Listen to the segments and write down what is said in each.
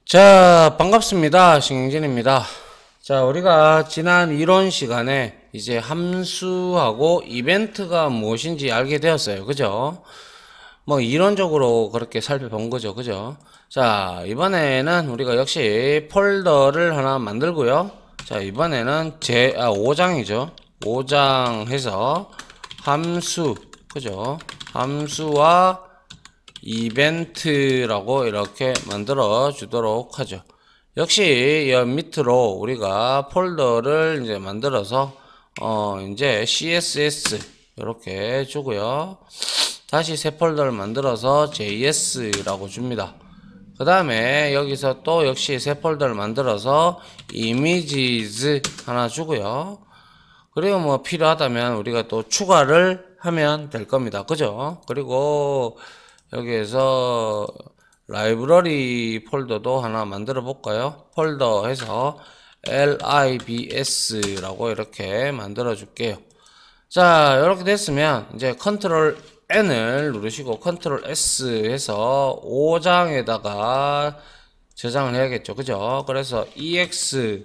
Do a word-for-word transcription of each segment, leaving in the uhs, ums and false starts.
자, 반갑습니다. 신경진입니다. 자, 우리가 지난 이론 시간에 이제 함수하고 이벤트가 무엇인지 알게 되었어요. 그죠? 뭐 이론적으로 그렇게 살펴본 거죠. 그죠? 자, 이번에는 우리가 역시 폴더를 하나 만들고요. 자, 이번에는 제, 아, 오 장이죠. 오 장 해서 함수, 그죠? 함수와 이벤트라고 이렇게 만들어 주도록 하죠. 역시 여 밑으로 우리가 폴더를 이제 만들어서 어 이제 씨에스에스 이렇게 주고요. 다시 새 폴더를 만들어서 제이에스라고 줍니다. 그 다음에 여기서 또 역시 새 폴더를 만들어서 images 하나 주고요. 그리고 뭐 필요하다면 우리가 또 추가를 하면 될 겁니다. 그죠? 그리고 여기에서 라이브러리 폴더도 하나 만들어 볼까요? 폴더 해서 libs라고 이렇게 만들어 줄게요. 자, 이렇게 됐으면 이제 컨트롤 N을 누르시고 컨트롤 S 해서 오 장에다가 저장을 해야겠죠. 그죠? 그래서 ex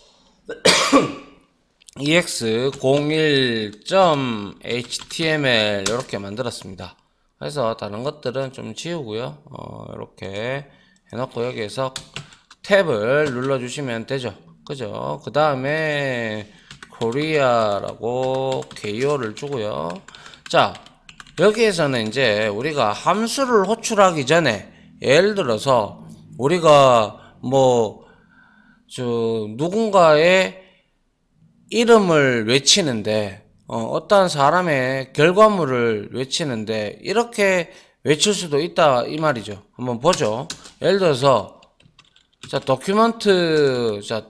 ex 공일 점 에이치티엠엘 이렇게 만들었습니다. 그래서 다른 것들은 좀 지우고요. 어, 이렇게 해놓고 여기에서 탭을 눌러주시면 되죠. 그죠? 그 다음에 코리아라고 케이오를 주고요. 자, 여기에서는 이제 우리가 함수를 호출하기 전에 예를 들어서 우리가 뭐 저 누군가의 이름을 외치는데 어, 어떠한 사람의 결과물을 외치는데 이렇게 외칠 수도 있다 이 말이죠. 한번 보죠. 예를 들어서 자 도큐먼트 자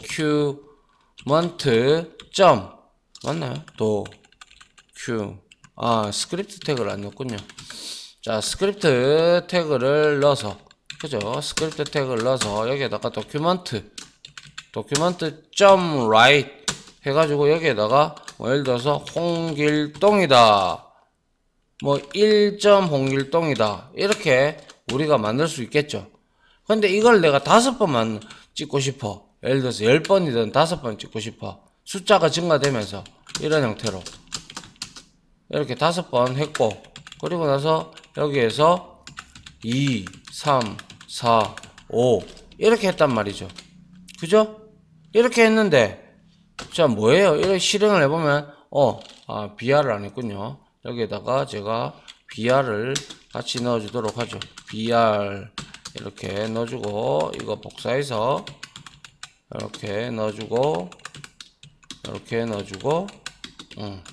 도큐먼트 점 맞나요? 도큐 아 스크립트 태그를 안 넣었군요. 자 스크립트 태그를 넣어서 그죠? 스크립트 태그를 넣어서 여기에다가 도큐먼트 도큐먼트 점 라이트 해가지고 여기에다가 뭐 예를 들어서 홍길동이다 뭐 일 점 홍길동이다 이렇게 우리가 만들 수 있겠죠. 근데 이걸 내가 다섯 번만 찍고 싶어. 예를 들어서 열 번이든 다섯 번 찍고 싶어. 숫자가 증가되면서 이런 형태로 이렇게 다섯 번 했고 그리고 나서 여기에서 이, 삼, 사, 오 이렇게 했단 말이죠. 그죠? 이렇게 했는데 자 뭐예요? 이렇게 실행을 해보면 어, 아, 비알을 안 했군요. 여기에다가 제가 비알을 같이 넣어주도록 하죠. 비알 이렇게 넣어주고 이거 복사해서 이렇게 넣어주고 이렇게 넣어주고 음,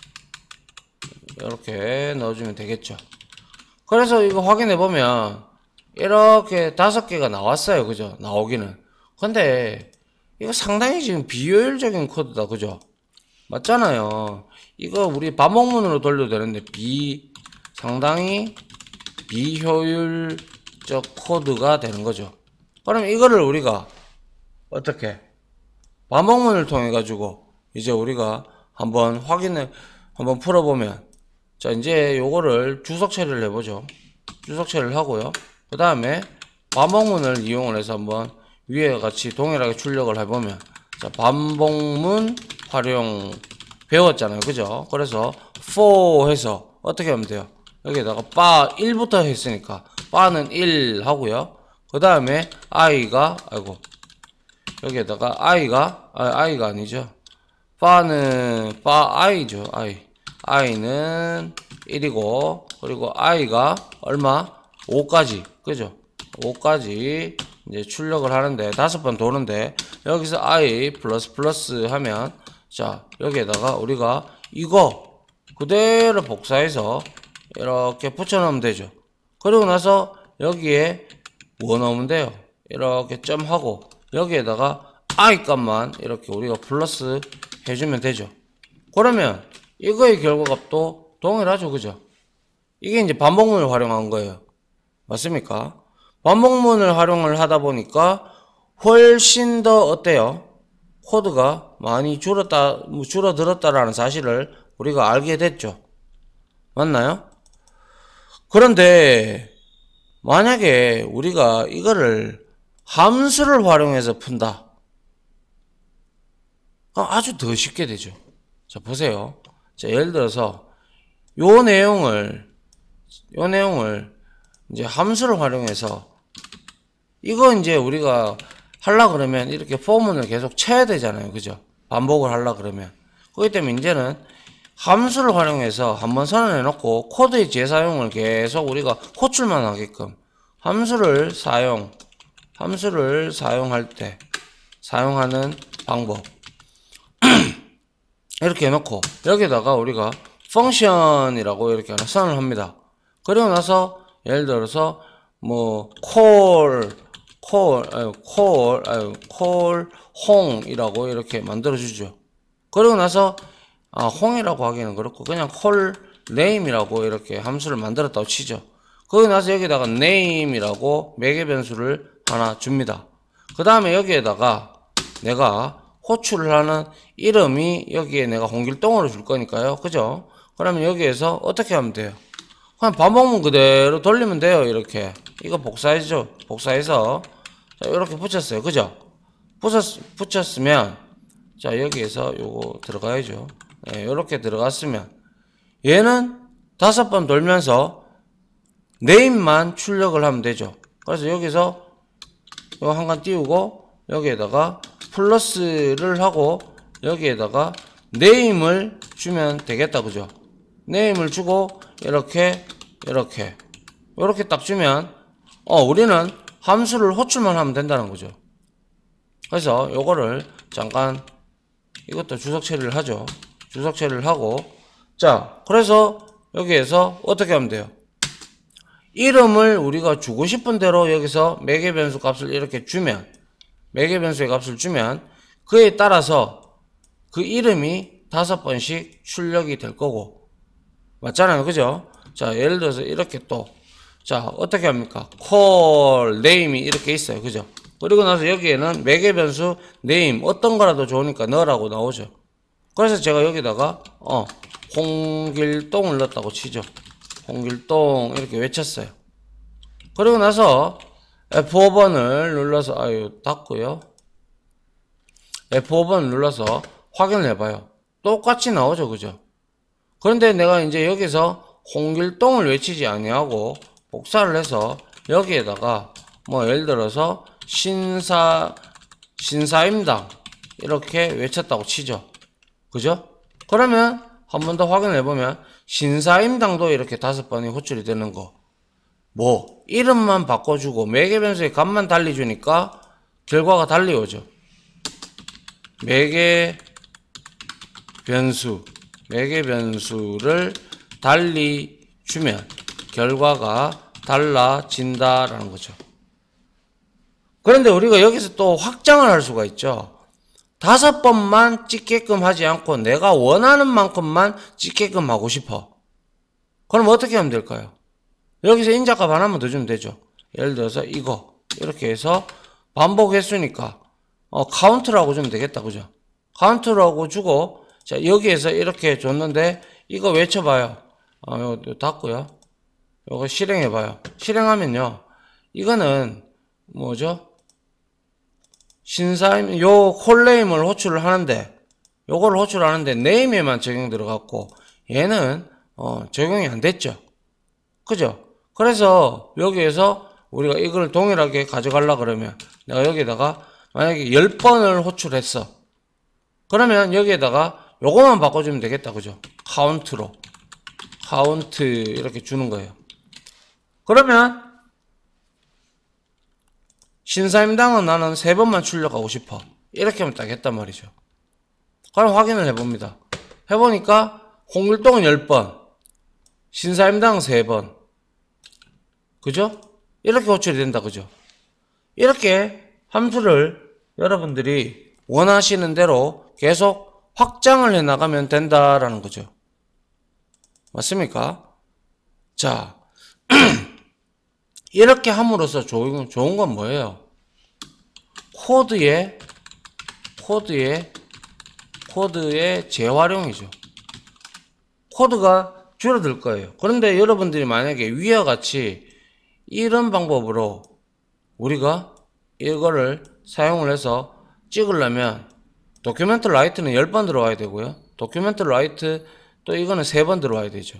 이렇게 넣어주면 되겠죠. 그래서 이거 확인해보면 이렇게 다섯 개가 나왔어요. 그죠? 나오기는. 근데 이거 상당히 지금 비효율적인 코드다. 그죠? 맞잖아요. 이거 우리 반복문으로 돌려도 되는데 비 상당히 비효율적 코드가 되는 거죠. 그럼 이거를 우리가 어떻게 반복문을 통해 가지고 이제 우리가 한번 확인을 한번 풀어보면 자 이제 요거를 주석 처리를 해보죠. 주석 처리를 하고요. 그 다음에 반복문을 이용을 해서 한번 위에 같이 동일하게 출력을 해보면 자 반복문 활용 배웠잖아요. 그죠? 그래서 for 해서 어떻게 하면 돼요? 여기에다가 바 일부터 했으니까 바는 일 하고요. 그 다음에 i가 아이고 여기에다가 i가 아, i가 아니죠. 바는 바 i죠. i i는 일이고 그리고 i가 얼마? 오까지 그죠? 오까지 이제 출력을 하는데 다섯 번 도는데 여기서 i 플러스 플러스 하면 자 여기에다가 우리가 이거 그대로 복사해서 이렇게 붙여 넣으면 되죠. 그리고 나서 여기에 뭐 넣으면 돼요? 이렇게 점하고 여기에다가 i 값만 이렇게 우리가 플러스 해주면 되죠. 그러면 이거의 결과값도 동일하죠. 그죠? 이게 이제 반복문을 활용한 거예요. 맞습니까? 반복문을 활용을 하다 보니까 훨씬 더 어때요? 코드가 많이 줄었다, 줄어들었다라는 사실을 우리가 알게 됐죠. 맞나요? 그런데 만약에 우리가 이거를 함수를 활용해서 푼다. 그럼 아주 더 쉽게 되죠. 자, 보세요. 자, 예를 들어서 요 내용을 요 내용을 이제 함수를 활용해서 이거 이제 우리가 하려 그러면 이렇게 포문을 계속 쳐야 되잖아요. 그죠? 반복을 하려 그러면. 그렇기 때문에 이제는 함수를 활용해서 한번 선언해 놓고 코드의 재사용을 계속 우리가 호출만 하게끔 함수를 사용 함수를 사용할 때 사용하는 방법 이렇게 해놓고 여기다가 우리가 펑션이라고 이렇게 하나 선언을 합니다. 그리고 나서 예를 들어서 뭐 call call 아유, call 아유, call 홍이라고 이렇게 만들어 주죠. 그리고 나서 아, 홍이라고 하기는 그렇고 그냥 call name이라고 이렇게 함수를 만들었다고 치죠. 그리고 나서 여기다가 name이라고 매개 변수를 하나 줍니다. 그 다음에 여기에다가 내가 호출을 하는 이름이 여기에 내가 홍길동으로 줄 거니까요. 그죠? 그러면 여기에서 어떻게 하면 돼요? 그냥 반복문 그대로 돌리면 돼요. 이렇게. 이거 복사해죠. 복사해서. 자, 이렇게 붙였어요. 그죠? 붙였, 붙였으면, 자, 여기에서 요거 들어가야죠. 네, 이렇게 들어갔으면, 얘는 다섯 번 돌면서 네임만 출력을 하면 되죠. 그래서 여기서 이거 한 칸 띄우고, 여기에다가 플러스를 하고, 여기에다가 네임을 주면 되겠다. 그죠? 네임을 주고, 이렇게, 이렇게, 이렇게 딱 주면, 어, 우리는 함수를 호출만 하면 된다는 거죠. 그래서 요거를 잠깐, 이것도 주석 처리를 하죠. 주석 처리를 하고, 자, 그래서 여기에서 어떻게 하면 돼요? 이름을 우리가 주고 싶은 대로 여기서 매개 변수 값을 이렇게 주면, 매개 변수의 값을 주면, 그에 따라서 그 이름이 다섯 번씩 출력이 될 거고, 맞잖아요. 그죠? 자, 예를 들어서 이렇게 또, 자, 어떻게 합니까? call, name이 이렇게 있어요. 그죠? 그리고 나서 여기에는 매개 변수 name, 어떤 거라도 좋으니까 넣으라고 나오죠. 그래서 제가 여기다가, 어, 홍길동을 넣었다고 치죠. 홍길동, 이렇게 외쳤어요. 그리고 나서 에프 오 번을 눌러서, 아유, 닫고요. 에프 오 번을 눌러서 확인을 해봐요. 똑같이 나오죠. 그죠? 그런데 내가 이제 여기서 홍길동을 외치지 아니하고 복사를 해서 여기에다가 뭐 예를 들어서 신사 신사임당 이렇게 외쳤다고 치죠. 그죠? 그러면 한 번 더 확인해 보면 신사임당도 이렇게 다섯 번이 호출이 되는 거. 뭐 이름만 바꿔주고 매개 변수의 값만 달리 주니까 결과가 달리 오죠. 매개 변수 매개 변수를 달리 주면 결과가 달라진다라는 거죠. 그런데 우리가 여기서 또 확장을 할 수가 있죠. 다섯 번만 찍게끔 하지 않고 내가 원하는 만큼만 찍게끔 하고 싶어. 그럼 어떻게 하면 될까요? 여기서 인자값 하나만 더 주면 되죠. 예를 들어서 이거 이렇게 해서 반복 횟수니까 어, 카운트라고 주면 되겠다. 그죠? 카운트라고 주고 자, 여기에서 이렇게 줬는데, 이거 외쳐봐요. 어, 요거 닫고요. 요거 실행해봐요. 실행하면요. 이거는, 뭐죠? 신사임, 요 콜네임을 호출을 하는데, 요거를 호출하는데, 네임에만 적용 들어갔고, 얘는, 어, 적용이 안 됐죠. 그죠? 그래서, 여기에서 우리가 이걸 동일하게 가져가려 그러면, 내가 여기다가, 만약에 열 번을 호출했어. 그러면 여기에다가, 요거만 바꿔주면 되겠다. 그죠? 카운트로. 카운트 이렇게 주는 거예요. 그러면 신사임당은 나는 세 번만 출력하고 싶어. 이렇게 하면 딱 했단 말이죠. 그럼 확인을 해봅니다. 해보니까 홍길동은 열 번, 신사임당은 세 번. 그죠? 이렇게 호출이 된다. 그죠? 이렇게 함수를 여러분들이 원하시는 대로 계속 확장을 해 나가면 된다라는 거죠. 맞습니까? 자, 이렇게 함으로써 좋은, 좋은 건 뭐예요? 코드의, 코드의, 코드의 재활용이죠. 코드가 줄어들 거예요. 그런데 여러분들이 만약에 위와 같이 이런 방법으로 우리가 이거를 사용을 해서 찍으려면 도큐멘트 라이트는 십 번 들어와야 되고요. 도큐멘트 라이트 또 이거는 세 번 들어와야 되죠.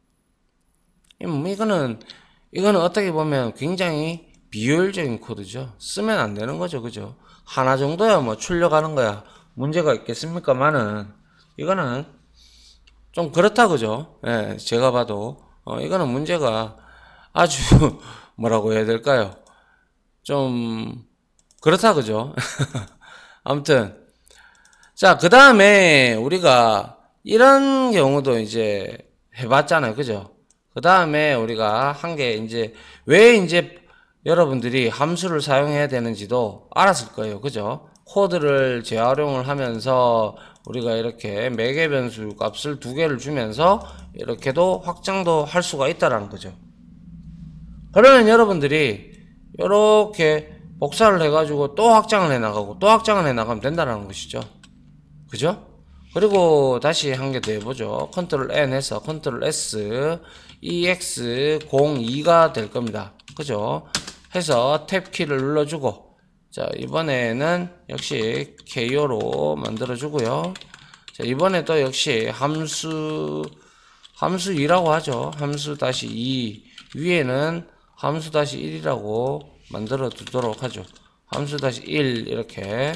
이거는 이거는 어떻게 보면 굉장히 비효율적인 코드죠. 쓰면 안 되는 거죠. 그죠? 하나 정도야 뭐 출력하는 거야 문제가 있겠습니까만은 이거는 좀 그렇다 그죠? 예, 제가 봐도 어, 이거는 문제가 아주 뭐라고 해야 될까요? 좀 그렇다 그죠? 아무튼 자, 그 다음에 우리가 이런 경우도 이제 해봤잖아요. 그죠? 그 다음에 우리가 한 게 이제 왜 이제 여러분들이 함수를 사용해야 되는지도 알았을 거예요. 그죠? 코드를 재활용을 하면서 우리가 이렇게 매개 변수 값을 두 개를 주면서 이렇게도 확장도 할 수가 있다라는 거죠. 그러면 여러분들이 이렇게 복사를 해가지고 또 확장을 해 나가고 또 확장을 해 나가면 된다는 것이죠. 그죠? 그리고 다시 한 개 더 해보죠. 컨트롤 엔 해서 컨트롤 에스 이엑스 공이가 될 겁니다. 그죠? 해서 탭 키를 눌러주고 자 이번에는 역시 케이오로 만들어주고요. 자 이번에도 역시 함수 함수 이라고 하죠. 함수 다시 이 위에는 함수 다시 일이라고 만들어 두도록 하죠. 함수 다시 일 이렇게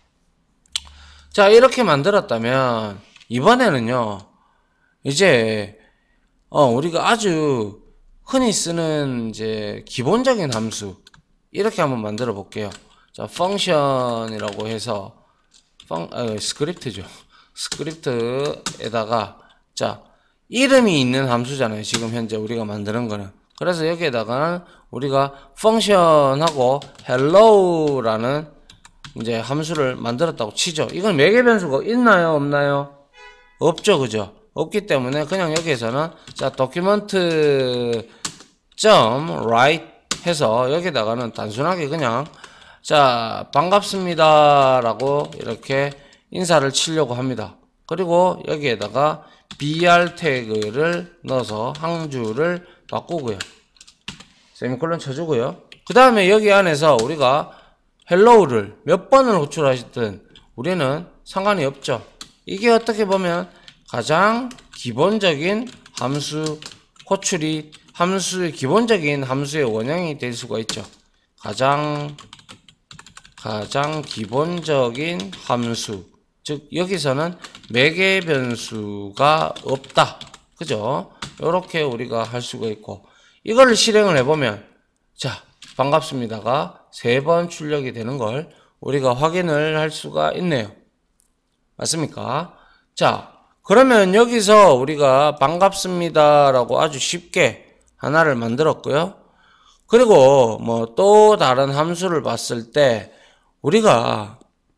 자 이렇게 만들었다면 이번에는요 이제 어 우리가 아주 흔히 쓰는 이제 기본적인 함수 이렇게 한번 만들어 볼게요. 자 펑션이라고 해서 펑 아, 스크립트죠. 스크립트에다가 자 이름이 있는 함수잖아요. 지금 현재 우리가 만드는 거는. 그래서 여기에다가는 우리가 펑션하고 hello라는 이제 함수를 만들었다고 치죠. 이건 매개 변수가 있나요? 없나요? 없죠. 그죠? 없기 때문에 그냥 여기에서는 자 document 점 write 해서 여기다가는 단순하게 그냥 자 반갑습니다 라고 이렇게 인사를 치려고 합니다. 그리고 여기에다가 br 태그를 넣어서 항주를 바꾸고요. 세미콜론 쳐주고요. 그 다음에 여기 안에서 우리가 헬로우를 몇 번을 호출하시든 우리는 상관이 없죠. 이게 어떻게 보면 가장 기본적인 함수 호출이 함수의 기본적인 함수의 원형이 될 수가 있죠. 가장 가장 기본적인 함수 즉 여기서는 매개 변수가 없다. 그죠? 이렇게 우리가 할 수가 있고 이걸 실행을 해보면 자 반갑습니다가 세 번 출력이 되는 걸 우리가 확인을 할 수가 있네요. 맞습니까? 자 그러면 여기서 우리가 반갑습니다 라고 아주 쉽게 하나를 만들었고요. 그리고 뭐 또 다른 함수를 봤을 때 우리가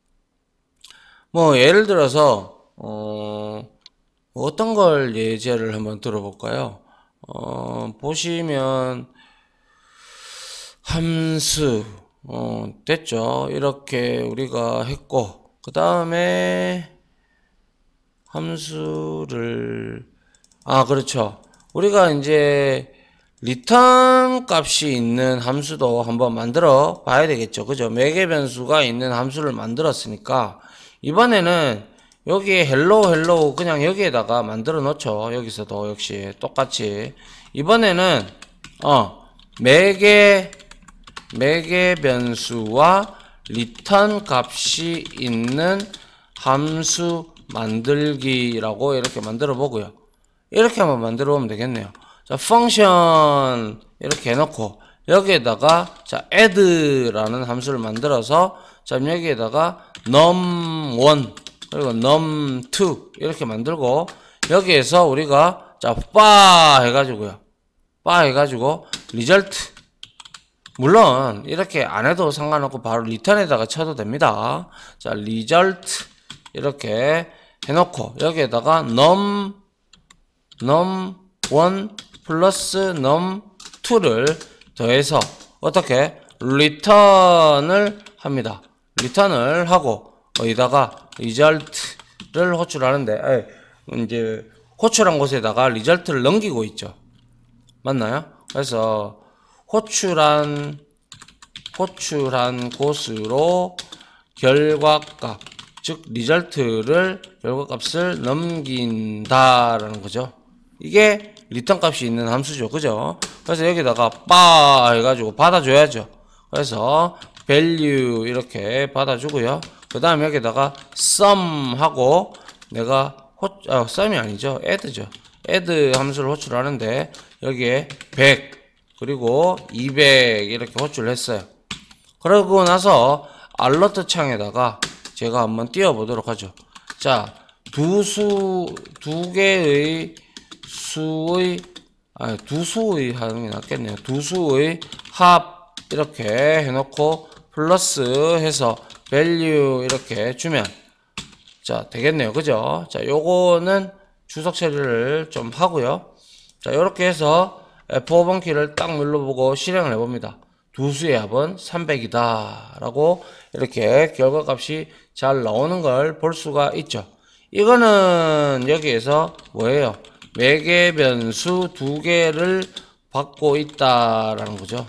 뭐 예를 들어서 어 어떤 걸 예제를 한번 들어볼까요? 어 보시면 함수 어 됐죠. 이렇게 우리가 했고 그 다음에 함수를 아 그렇죠. 우리가 이제 리턴 값이 있는 함수도 한번 만들어 봐야 되겠죠. 그죠? 매개 변수가 있는 함수를 만들었으니까 이번에는 여기에 헬로우 헬로우 그냥 여기에다가 만들어 놓죠. 여기서도 역시 똑같이 이번에는 어 매개 매개 변수와 리턴 값이 있는 함수 만들기라고 이렇게 만들어 보고요. 이렇게 한번 만들어 보면 되겠네요. 자, 펑션 이렇게 해놓고 여기에다가 자 add라는 함수를 만들어서 자 여기에다가 num 원 그리고 num 투 이렇게 만들고 여기에서 우리가 자 바 해가지고요. 바 해가지고 result 물론 이렇게 안 해도 상관없고 바로 리턴에다가 쳐도 됩니다. 자 result 이렇게 해놓고 여기에다가 num num 원 플러스 num 투를 더해서 어떻게 return을 합니다. return을 하고 여기다가 result를 호출하는데 에이, 이제 호출한 곳에다가 result를 넘기고 있죠. 맞나요? 그래서 호출한 호출한 곳으로 결과값, 즉 리절트를 결과값을 넘긴다라는 거죠. 이게 리턴 값이 있는 함수죠. 그죠? 그래서 여기다가 빠 해가지고 받아줘야죠. 그래서 value 이렇게 받아주고요. 그 다음에 여기다가 sum 하고 내가 호, 아, sum이 아니죠. add죠. add 함수를 호출하는데 여기에 백 그리고 이백 이렇게 호출을 했어요. 그러고 나서 알러트 창에다가 제가 한번 띄워보도록 하죠. 자, 두 수, 두 개의 수의, 아니, 두 수의 하는 게 낫겠네요. 두 수의 합, 이렇게 해놓고, 플러스 해서, value 이렇게 주면, 자, 되겠네요. 그죠? 자, 요거는 주석 처리를 좀 하고요. 자, 요렇게 해서 에프 오 번 키를 딱 눌러보고 실행을 해봅니다. 두 수의 합은 삼백이다 라고 이렇게 결과값이 잘 나오는 걸 볼 수가 있죠. 이거는 여기에서 뭐예요? 매개 변수 두 개를 받고 있다라는 거죠.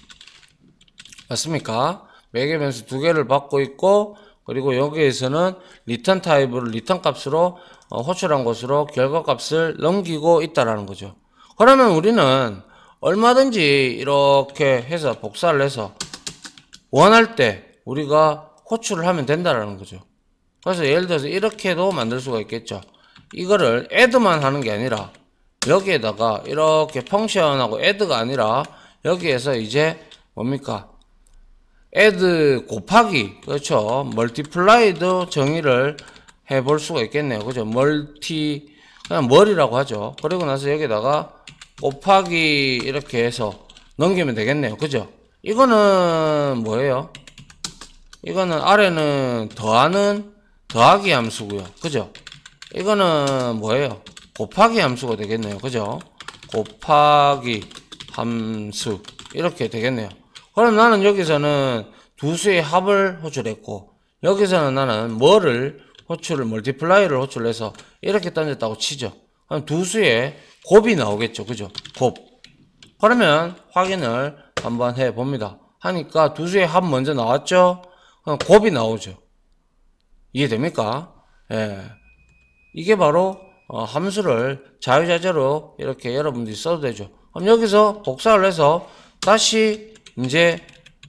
맞습니까? 매개 변수 두 개를 받고 있고, 그리고 여기에서는 리턴 타입으로 리턴 값으로 어, 호출한 것으로 결과값을 넘기고 있다라는 거죠. 그러면 우리는 얼마든지 이렇게 해서 복사를 해서 원할 때 우리가 호출을 하면 된다라는 거죠. 그래서 예를 들어서 이렇게도 만들 수가 있겠죠. 이거를 add만 하는 게 아니라 여기에다가 이렇게 펑션하고 add가 아니라 여기에서 이제 뭡니까? add 곱하기, 그렇죠. multiply도 정의를 해볼 수가 있겠네요. 그죠? 멀티, 그냥 멀이라고 하죠. 그리고 나서 여기다가 곱하기 이렇게 해서 넘기면 되겠네요. 그죠? 이거는 뭐예요? 이거는 아래는 더하는 더하기 함수고요. 그죠? 이거는 뭐예요? 곱하기 함수가 되겠네요. 그죠? 곱하기 함수 이렇게 되겠네요. 그럼 나는 여기서는 두 수의 합을 호출했고 여기서는 나는 뭐를 호출을 멀티플라이를 호출해서 이렇게 던졌다고 치죠. 그럼 두 수의 곱이 나오겠죠. 그죠? 곱. 그러면 확인을 한번 해 봅니다. 하니까 두 수의 합 먼저 나왔죠? 그럼 곱이 나오죠. 이해됩니까? 예. 이게 바로 어, 함수를 자유자재로 이렇게 여러분들이 써도 되죠. 그럼 여기서 복사를 해서 다시 이제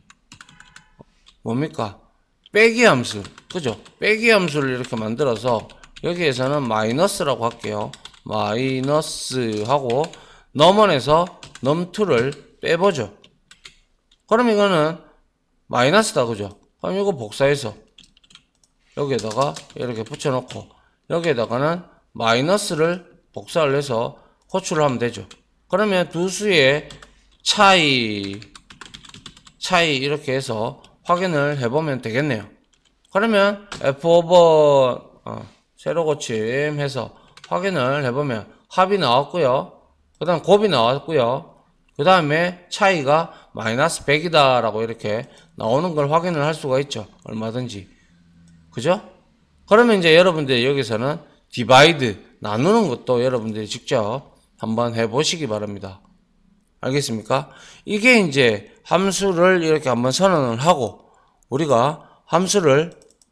뭡니까? 빼기 함수. 그죠? 빼기 함수를 이렇게 만들어서 여기에서는 마이너스라고 할게요. 마이너스 하고 넘원에서 넘투를 빼보죠. 그럼 이거는 마이너스다. 그죠? 그럼 이거 복사해서 여기에다가 이렇게 붙여놓고 여기에다가는 마이너스를 복사를 해서 호출을 하면 되죠. 그러면 두 수의 차이 차이 이렇게 해서 확인을 해보면 되겠네요. 그러면 에프 오 번 어, 세로 고침 해서 확인을 해보면 합이 나왔고요. 그 다음 곱이 나왔고요. 그 다음에 차이가 마이너스 백이다 라고 이렇게 나오는 걸 확인을 할 수가 있죠. 얼마든지. 그죠? 그러면 이제 여러분들 여기서는 디바이드 나누는 것도 여러분들이 직접 한번 해보시기 바랍니다. 알겠습니까? 이게 이제 함수를 이렇게 한번 선언을 하고 우리가 함수를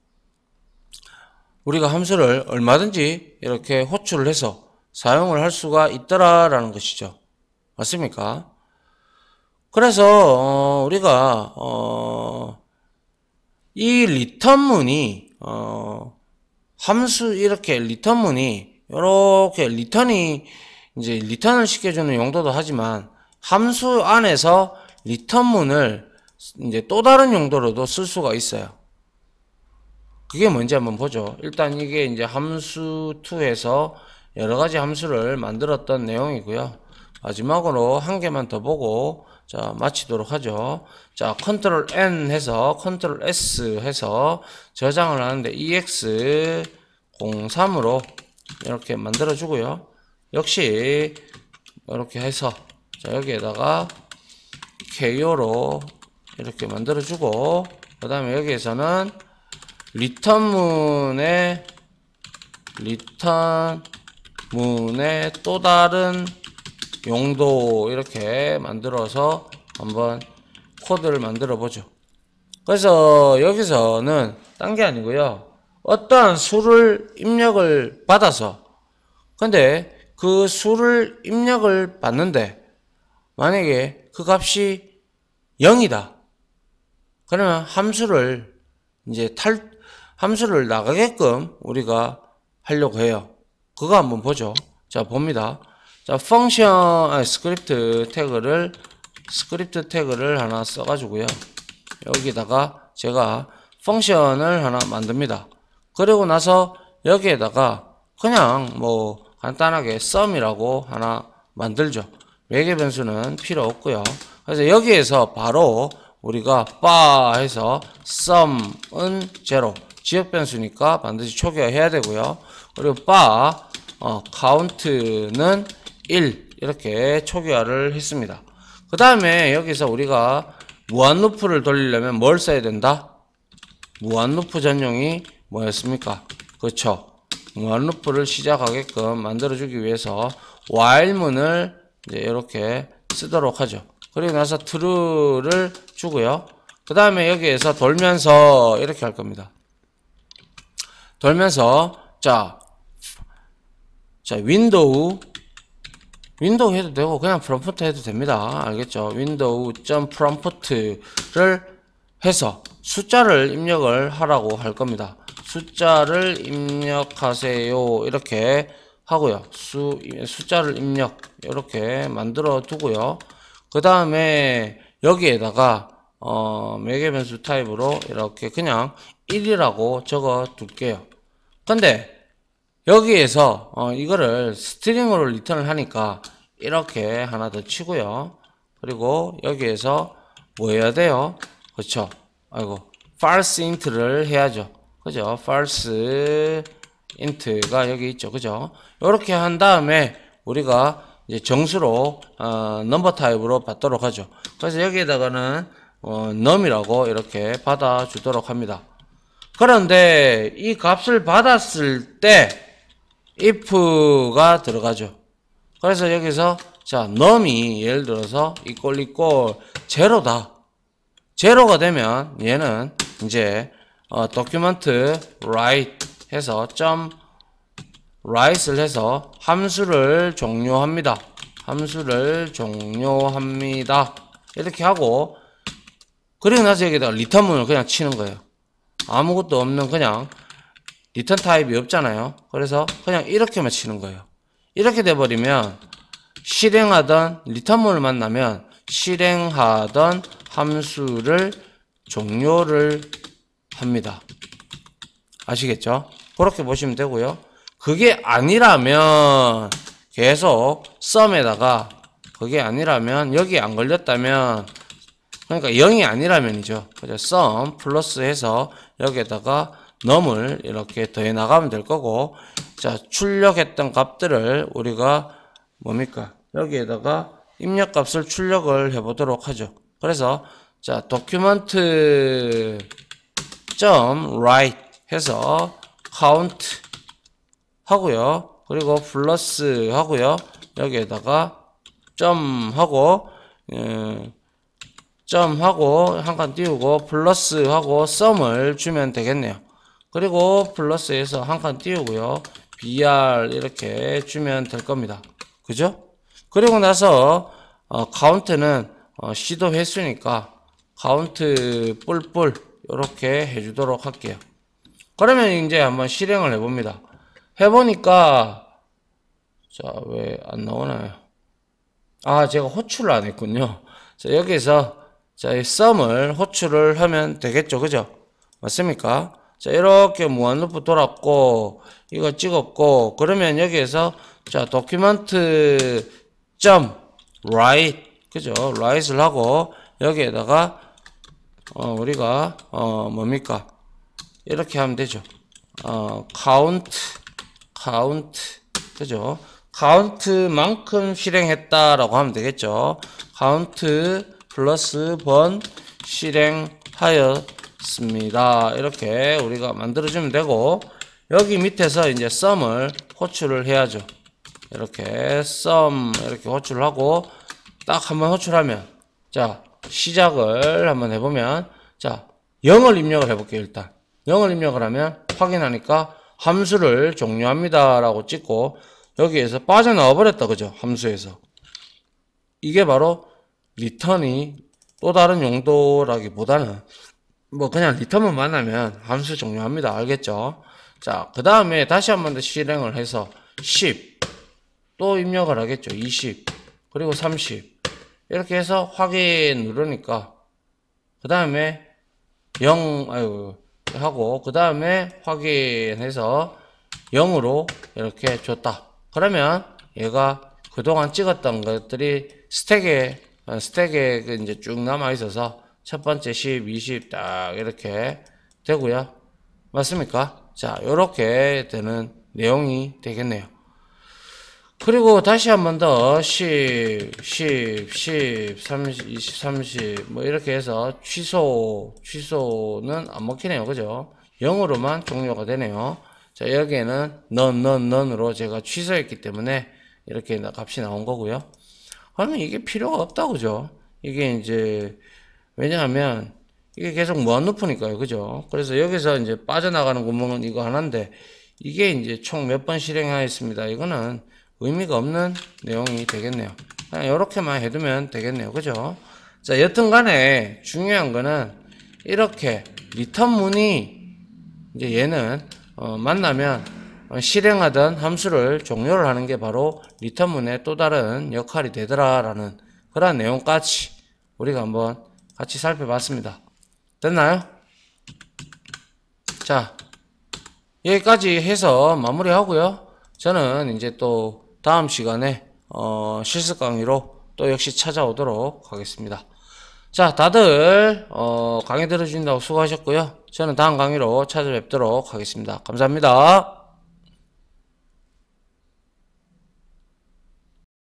우리가 함수를 얼마든지 이렇게 호출을 해서 사용을 할 수가 있더라라는 것이죠. 맞습니까? 그래서 어 우리가 어 이 리턴문이 어 함수 이렇게 리턴문이 이렇게 리턴이 이제 리턴을 시켜주는 용도도 하지만 함수 안에서 리턴문을 이제 또 다른 용도로도 쓸 수가 있어요. 그게 뭔지 한번 보죠. 일단 이게 이제 함수 이에서 여러 가지 함수를 만들었던 내용이고요. 마지막으로 한 개만 더 보고 자 마치도록 하죠. 자 컨트롤 엔 해서 컨트롤 에스 해서 저장을 하는데 이엑스 공삼으로 이렇게 만들어 주고요. 역시 이렇게 해서 자 여기에다가 케이오로 이렇게 만들어 주고 그 다음에 여기에서는 리턴문의 리턴문의 또 다른 용도 이렇게 만들어서 한번 코드를 만들어 보죠. 그래서 여기서는 딴 게 아니고요. 어떠한 수를 입력을 받아서, 근데 그 수를 입력을 받는데 만약에 그 값이 영이다. 그러면 함수를 이제 탈 함수를 나가게끔 우리가 하려고 해요. 그거 한번 보죠. 자, 봅니다. 자, 펑션 아니, 스크립트 태그를 스크립트 태그를 하나 써가지고요. 여기다가 제가 펑션을 하나 만듭니다. 그리고 나서 여기에다가 그냥 뭐 간단하게 sum이라고 하나 만들죠. 매개 변수는 필요 없고요. 그래서 여기에서 바로 우리가 바 해서 sum은 제로, 지역 변수니까 반드시 초기화해야 되고요. 그리고 바 어, count는 일 이렇게 초기화를 했습니다. 그 다음에 여기서 우리가 무한 루프를 돌리려면 뭘 써야 된다? 무한 루프 전용이 뭐였습니까? 그렇죠. 무한 루프를 시작하게끔 만들어주기 위해서 while문을 이제 이렇게 쓰도록 하죠. 그리고 나서 true를 주고요. 그 다음에 여기에서 돌면서 이렇게 할 겁니다. 돌면서 자, 자 윈도우 윈도우 해도 되고 그냥 프롬프트 해도 됩니다. 알겠죠? 윈도우 점 프롬프트를 해서 숫자를 입력을 하라고 할 겁니다. 숫자를 입력하세요. 이렇게 하고요. 수, 숫자를 입력 이렇게 만들어 두고요. 그 다음에 여기에다가 어, 매개 변수 타입으로 이렇게 그냥 일이라고 적어 둘게요. 근데 여기에서 어, 이거를 스트링으로 리턴을 하니까 이렇게 하나 더 치고요. 그리고 여기에서 뭐 해야 돼요? 그렇죠. 아이고, false int를 해야죠. 그죠? false int가 여기 있죠. 그죠? 이렇게 한 다음에 우리가 이제 정수로 어, 넘버 타입으로 받도록 하죠. 그래서 여기에다가는 어, num이라고 이렇게 받아 주도록 합니다. 그런데 이 값을 받았을 때 if가 들어가죠. 그래서 여기서 자 num이 예를 들어서 equal equal 제로다. 제로가 되면 얘는 이제 어, document write 해서 점 write를 해서 함수를 종료합니다. 함수를 종료합니다. 이렇게 하고 그리고 나서 여기다가 return문을 그냥 치는 거예요. 아무것도 없는 그냥 리턴 타입이 없잖아요. 그래서 그냥 이렇게만 치는 거예요. 이렇게 돼버리면 실행하던 리턴문을 만나면 실행하던 함수를 종료를 합니다. 아시겠죠? 그렇게 보시면 되고요. 그게 아니라면 계속 sum에다가 그게 아니라면 여기 안 걸렸다면 그러니까 영이 아니라면이죠. 그죠? sum 플러스 해서 여기에다가 num을 이렇게 더해 나가면 될 거고, 자, 출력했던 값들을 우리가 뭡니까? 여기에다가 입력 값을 출력을 해 보도록 하죠. 그래서, 자, document 점 write 해서 count 하고요. 그리고 플러스 하고요. 여기에다가 점 하고, 음, 점 하고 한 칸 띄우고 플러스 하고 sum을 주면 되겠네요. 그리고 플러스해서 한 칸 띄우고요. br 이렇게 주면 될 겁니다. 그죠? 그리고 나서 어, count는 어, 시도 횟수니까 count 뿔뿔 이렇게 해주도록 할게요. 그러면 이제 한번 실행을 해봅니다. 해보니까 자, 왜 안 나오나요? 아, 제가 호출을 안 했군요. 자, 여기서 자, 이 sum을 호출을 하면 되겠죠. 그죠? 맞습니까? 자, 이렇게 무한루프 돌았고, 이거 찍었고, 그러면 여기에서, 자, document 점 write, 그죠? write를 하고, 여기에다가, 어, 우리가, 어, 뭡니까? 이렇게 하면 되죠. 어, count, count, 그죠? count만큼 실행했다라고 하면 되겠죠. count 플러스 번 실행하였습니다. 이렇게 우리가 만들어주면 되고, 여기 밑에서 이제 sum을 호출을 해야죠. 이렇게 sum 이렇게 호출을 하고 딱 한번 호출하면, 자, 시작을 한번 해보면, 자, 영을 입력을 해볼게요. 일단 영을 입력을 하면 확인하니까 함수를 종료합니다 라고 찍고 여기에서 빠져나와 버렸다. 그죠? 함수에서. 이게 바로 리턴이 또 다른 용도라기보다는 뭐 그냥 리턴만 만나면 함수 종료합니다. 알겠죠? 자, 그 다음에 다시 한 번 더 실행을 해서 십 또 입력을 하겠죠. 이십 그리고 삼십 이렇게 해서 확인 누르니까 그 다음에 영 아유 하고 그 다음에 확인해서 영으로 이렇게 줬다. 그러면 얘가 그동안 찍었던 것들이 스택에 스택에 이제 쭉 남아 있어서 첫 번째 십, 이십 딱 이렇게 되고요. 맞습니까? 자, 요렇게 되는 내용이 되겠네요. 그리고 다시 한 번 더 십, 십, 십, 삼십, 이십, 삼십 뭐 이렇게 해서 취소, 취소는 안 먹히네요. 그죠? 영으로만 종료가 되네요. 자, 여기에는 none, none, none으로 제가 취소했기 때문에 이렇게 값이 나온 거고요. 그러면 이게 필요가 없다. 그죠? 이게 이제 왜냐하면 이게 계속 무한루프니까요. 그죠? 그래서 여기서 이제 빠져나가는 구멍은 이거 하나인데 이게 이제 총 몇 번 실행하였습니다. 이거는 의미가 없는 내용이 되겠네요. 그냥 이렇게만 해두면 되겠네요. 그죠? 자, 여튼 간에 중요한 거는 이렇게 리턴 문이 이제 얘는 어 만나면 어 실행하던 함수를 종료를 하는 게 바로 리턴 문의 또 다른 역할이 되더라라는 그런 내용까지 우리가 한번 같이 살펴봤습니다. 됐나요? 자, 여기까지 해서 마무리하고요. 저는 이제 또 다음 시간에 어 실습 강의로 또 역시 찾아오도록 하겠습니다. 자, 다들 어 강의 들어주신다고 수고하셨고요. 저는 다음 강의로 찾아뵙도록 하겠습니다. 감사합니다.